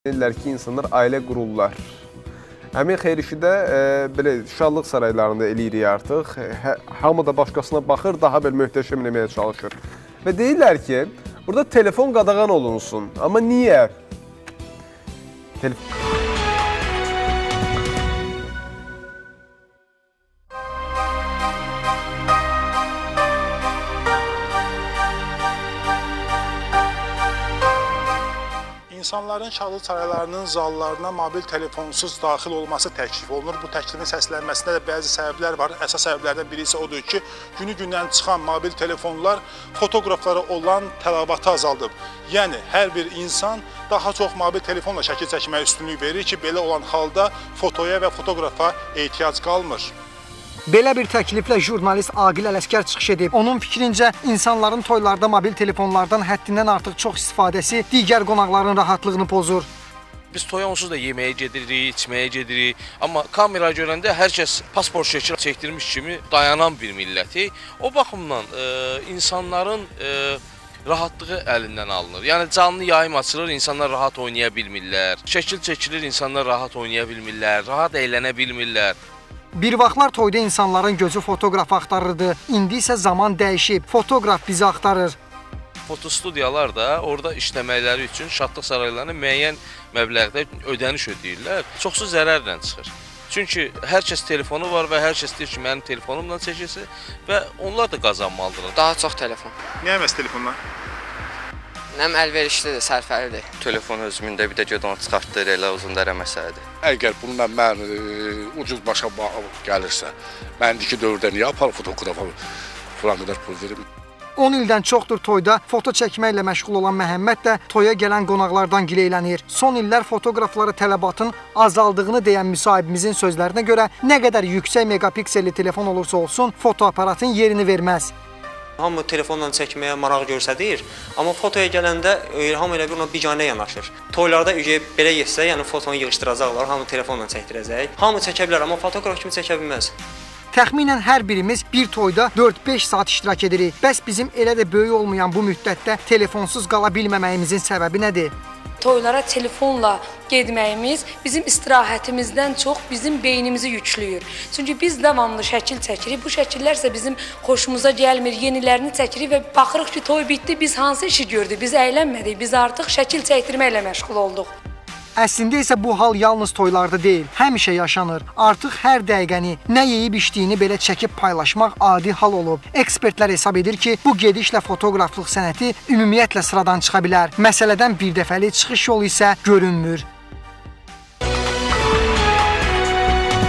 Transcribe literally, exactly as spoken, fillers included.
Deyirlər ki, insanlar ailə qururlar. Həmin xeyir işi də e, belə şadlıq saraylarında eləyirik artıq. Hə, hamı da başqasına baxır, daha belə möhtəşəm eləməyə çalışır. Və deyirlər ki, burada telefon qadağan olunsun. Amma niyə? Telefon... İnsanların şadlıq saraylarının zallarına mobil telefonsuz daxil olması təklif olunur. Bu təklifin səslənməsində də bəzi səbəblər var. Əsas səbəblərdən biri isə odur ki, günü-gündən çıxan mobil telefonlar fotoqraflara olan tələbatı azaldıb. Yəni, hər bir insan daha çox mobil telefonla şəkil çəkməyə üstünlük verir ki, belə olan halda fotoya və fotoqrafa ehtiyac qalmır. Belə bir təkliflə jurnalist Aqil Ələskər çıxış edib. Onun fikrincə, insanların toylarda mobil telefonlardan həddindən artıq çox istifadəsi digər qonaqların rahatlığını pozur. Biz toya onsuz da yeməyə gedirik, içməyə gedirik. Amma kamera görəndə hər kəs pasport şəkil çəkdirmiş kimi dayanan bir milləti. O baxımdan e, insanların e, rahatlığı əlindən alınır. Yəni canlı yayım açılır, insanlar rahat oynaya bilmirlər. Şəkil çəkilir, insanlar rahat oynaya bilmirlər, rahat əylənə bilmirlər. Bir vaxtlar toyda insanların gözü fotoqraf axtarırdı. İndi isə zaman dəyişib, fotoqraf bizi axtarır. Fotostudiyalar da orada işləməkləri üçün şadlıq saraylarına müəyyən məbləğdə ödəniş ödəyirlər. Çoxsu zərərlə çıxır. Çünki hər kəs telefonu var və hər kəs deyir ki, mənim telefonumla çəkilsin və onlar da qazanmalıdırlar. Daha çox telefon. Niyə məhz telefonlar? Nəm əlverişlidir, sərfəlidir. Telefon özümündə bir də göd onu çıxartdır, elə uzun dərə məsələdir. Əgər bununla mən e, ucuz başa gəlirsə, mən indiki dövrdə niyə apar fotoqrafa falan qədər pul verim? on ildən çoxdur toyda foto çəkməklə məşğul olan Məhəmməd də toya gələn qonaqlardan gileylənir. Son illər fotoqraflara tələbatın azaldığını deyən müsahibimizin sözlərinə görə nə qədər yüksək megapikselli telefon olursa olsun, fotoaparatın yerini verməz. Hamı telefonla çəkməyə maraq göstərir, amma fotoya gələndə hamı elə bir ona biganə yanaşır. Toylarda belə getsə, yəni fotonu yığışdıracaqlar, hamı telefonla çəkdirəcək. Hamı çəkə bilər, amma fotoqraf kimi çəkə bilməz. Təxminən hər birimiz bir toyda dörd-beş saat iştirak edirik. Bəs bizim elə də böyük olmayan bu müddətdə telefonsuz qala bilməməyimizin səbəbi nədir? Toylara telefonla getməyimiz bizim istirahətimizdən çox bizim beynimizi yükləyir. Çünki biz davamlı şəkil çəkirik. Bu şəkillər isə bizim xoşumuza gəlmir, yenilərini çəkirik və baxırıq ki, toy bitdi, biz hansı işi gördük, biz əylənmədik, biz artıq şəkil çəkdirməklə məşğul olduq. Əslində isə bu hal yalnız toylarda deyil, həmişə yaşanır. Artıq hər dəqiqəni, nə yeyib içdiyini belə çəkib paylaşmaq adi hal olub. Ekspertlər hesab edir ki, bu gedişlə fotoqraflıq sənəti ümumiyyətlə sıradan çıxa bilər. Məsələdən birdəfəli çıxış yolu isə görünmür.